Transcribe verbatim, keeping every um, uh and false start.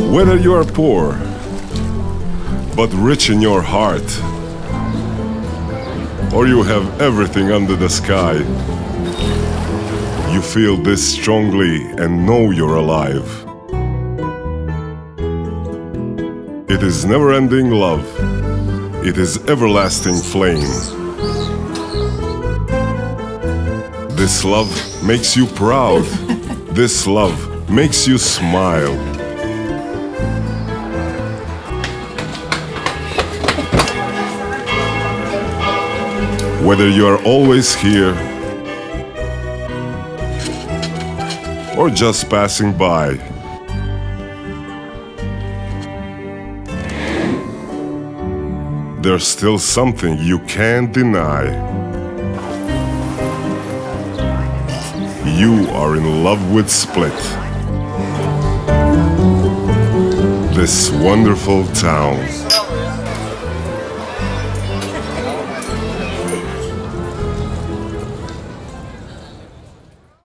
Whether you are poor, but rich in your heart, or you have everything under the sky, you feel this strongly and know you're alive. It is never-ending love. It is everlasting flame. This love makes you proud. This love makes you smile. Whether you are always here or just passing by, there's still something you can't deny. You are in love with Split, this wonderful town.